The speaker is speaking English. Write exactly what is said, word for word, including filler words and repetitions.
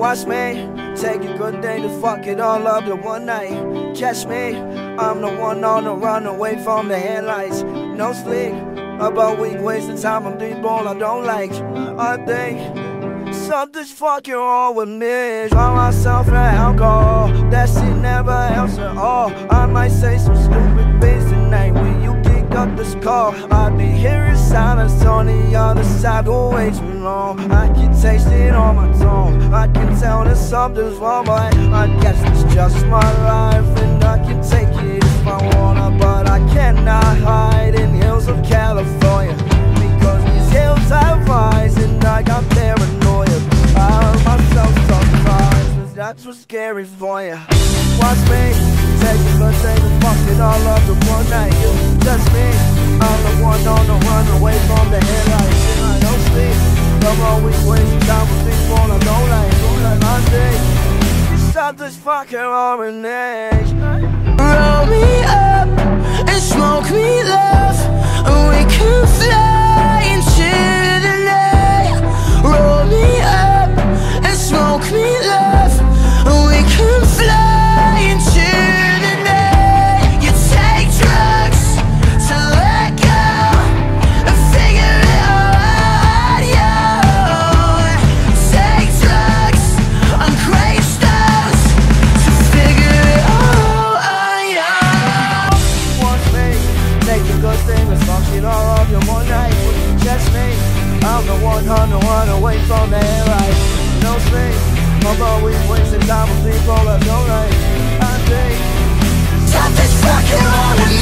Watch me take a good day to fuck it all up in one night. Catch me, I'm the one on the run away from the headlights. No sleep, about week wasting time on deep ball I don't like. I think something's fucking wrong with me. Try myself in alcohol, that shit never helps at all. I might say some stupid things tonight when you kick up this call. I be hearing silence on the other side for way too long. I can taste it on my tongue, I can tell that something's wrong, but I guess it's just my life and I can take it if I wanna. But I cannot hide in the hills of California, because these hills have eyes and I got paranoia. I hurt myself sometimes, cause that's what's scary for ya. Watch me take a good day to fuck it all up in one night. Just me, I'm the one on the run away from the headlights. And I don't sleep, I'm always wasting time with people I don't like. Don't like my day, it's something's fucking wrong with me. Roll me up and smoke me love, and we can fly into the night. Roll me up and smoke me love, and we can fly into the night. You take drugs to let go and figure it all out, yo. Take drugs on gravestones to figure it all out, yo. Watch me take a good thing and fuck it all up in one night. Catch me, I'm the one on the run away from the headlights. No sleep, I'm always wasting time with people I don't like. I think Something's fucking wrong with me.